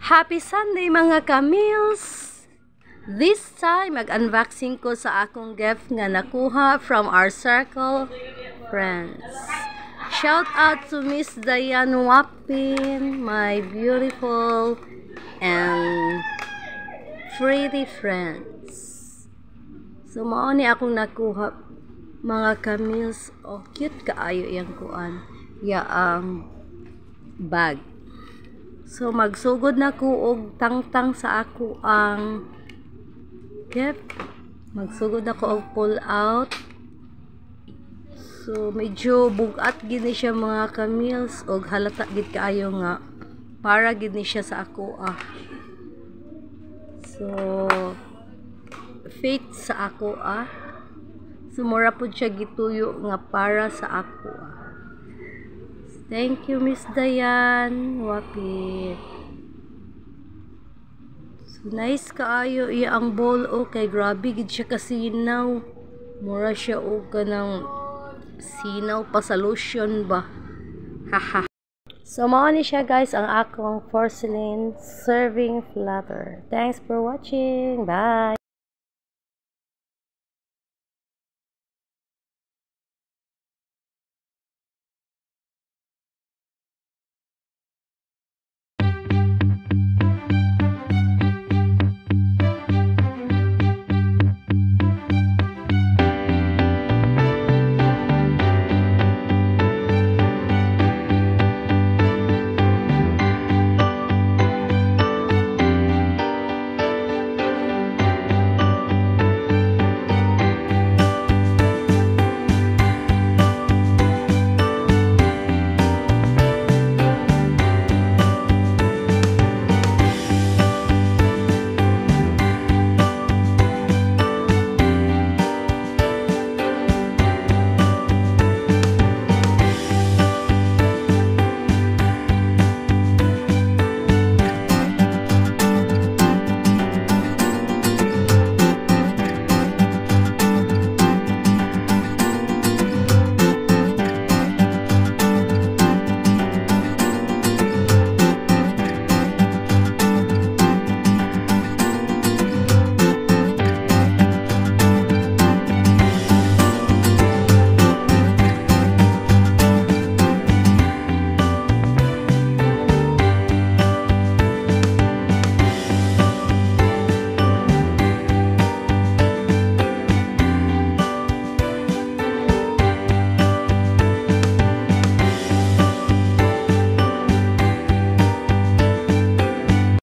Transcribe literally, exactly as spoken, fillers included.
Happy Sunday mga kamils! This time, mag-unboxing ko sa akong gift nga nakuha from our circle friends. Shout out to Miss Diane Wapin, my beautiful and pretty friends. So, mao ni akong nakuha mga kamils. Oh, cute kaayo yang kuan. Ya ang bag. So, magsugod na ko og tangtang sa ako ang gift. Magsugod na ko og pull out. So, medyo bugat gini siya mga kamils og halata gid kaayo nga para gid ni siya sa ako ah. So, fit sa ako ah. So, mura po siya gituyo nga para sa ako ah. Thank you, Miss Diane Wapit. So, nice kaayo iya ang bowl o kay grabe gid siya kasinaw. Mura siya o kanang sinaw pa sa lotion ba. Haha. So, mao ni siya guys ang akong porcelain serving platter. Thanks for watching. Bye.